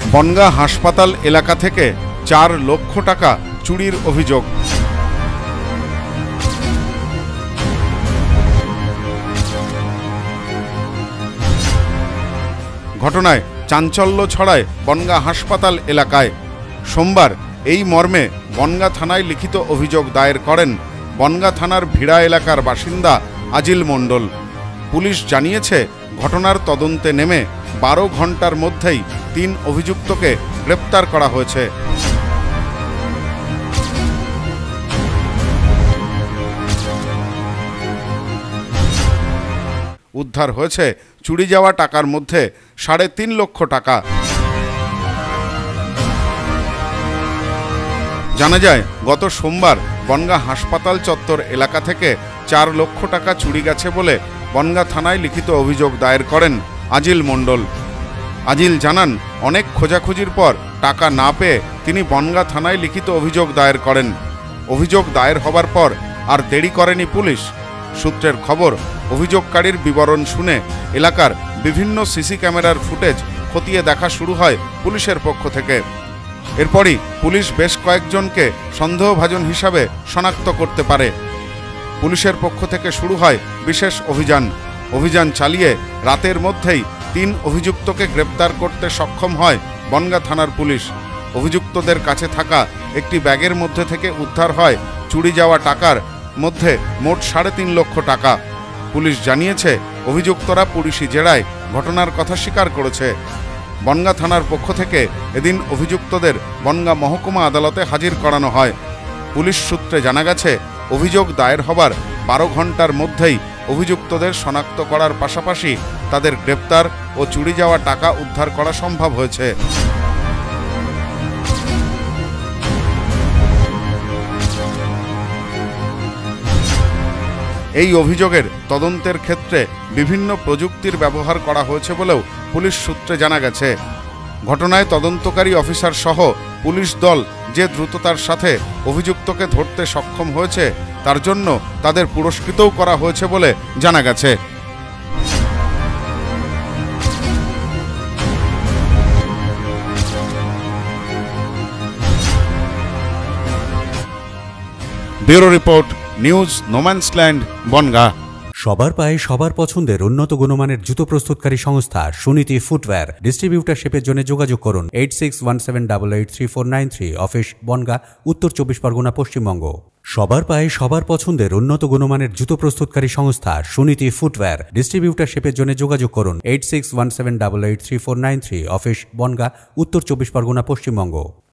বনগাঁ হাসপাতাল এলাকা থেকে 4 লক্ষ টাকা চুরির অভিযোগ। ঘটনায় চাঞ্চল্য ছড়ায় বনগাঁ হাসপাতাল এলাকায়। সোমবার এই মর্মে বনগাঁ থানায় লিখিত অভিযোগ দায়ের করেন বনগাঁ থানার ভিড়া এলাকার বাসিন্দা আজিল মণ্ডল। পুলিশ জানিয়েছে, ঘটনার তদন্তে নেমে 12 ঘন্টার মধ্যেই 3 অভিযুক্তকে গ্রেপ্তার করা হয়েছে। উদ্ধার হয়েছে চুরি যাওয়া টাকার মধ্যে 3.5 লক্ষ টাকা। জানা যায়, গত সোমবার বনগাঁ হাসপাতাল চত্বর এলাকা থেকে 4 লক্ষ টাকা চুরি গেছে বলে বনগাঁ থানায় লিখিত অভিযোগ দায়ের করেন আজিল মণ্ডল। আজিল জানান, অনেক খোঁজাখুঁজির পর টাকা না পেয়ে তিনি বনগাঁ থানায় লিখিত অভিযোগ দায়ের করেন। অভিযোগ দায়ের হবার পর আর দেরি করেনি পুলিশ। সূত্রের খবর, অভিযোগকারীর বিবরণ শুনে এলাকার বিভিন্ন সিসি ক্যামেরার ফুটেজ খতিয়ে দেখা শুরু হয় পুলিশের পক্ষ থেকে। এরপরই পুলিশ বেশ কয়েকজনকে সন্দেহভাজন হিসাবে শনাক্ত করতে পারে। পুলিশের পক্ষ থেকে শুরু হয় বিশেষ অভিযান চালিয়ে রাতের মধ্যেই 3 অভিযুক্তকে গ্রেপ্তার করতে সক্ষম হয় বনগাঁ থানার পুলিশ। অভিযুক্তদের কাছে থাকা একটি ব্যাগের মধ্যে থেকে উদ্ধার হয় চুরি যাওয়া টাকার মধ্যে মোট 3.5 লক্ষ টাকা। পুলিশ জানিয়েছে, অভিযুক্তরা পুলিশি জেরায় ঘটনার কথা স্বীকার করেছে। বনগাঁ থানার পক্ষ থেকে এদিন অভিযুক্তদের বনগাঁ মহকুমা আদালতে হাজির করানো হয়। পুলিশ সূত্রে জানা গেছে, অভিযোগ দায়ের হবার 12 ঘন্টার মধ্যেই অভিযুক্তদের শনাক্ত করার পাশাপাশি তাদের গ্রেপ্তার ও চুরি যাওয়া টাকা উদ্ধার করা সম্ভব হয়েছে। এই অভিযোগের তদন্তের ক্ষেত্রে বিভিন্ন প্রযুক্তির ব্যবহার করা হয়েছে বলেও পুলিশ সূত্রে জানা গেছে। ঘটনায় তদন্তকারী অফিসার সহ পুলিশ দল যে দ্রুততার সাথে অভিযুক্তকে ধরতে সক্ষম হয়েছে, তার জন্য তাদের পুরস্কৃতও করা হয়েছে বলে জানা গেছে। Bureau report, news no man's land, Bangaon. সবার পায়ে সবার পছন্দের উন্নত গুণমানের জুতো প্রস্তুতকারী সংস্থা সুনীতি ফুটওয়্যার। ডিস্ট্রিবিউটারশিপের জন্য যোগাযোগ করুন 8617883493, অফিস বনগাঁ, উত্তর 24 পরগনা, পশ্চিমবঙ্গ। সবার পায়ে সবার পছন্দের উন্নত গুণমানের জুতো প্রস্তুতকারী সংস্থা সুনীতি ফুটওয়্যার। ডিস্ট্রিবিউটারশিপের জন্য যোগাযোগ করুন 8617883493, অফিস বনগাঁ, উত্তর 24 পরগনা, পশ্চিমবঙ্গ।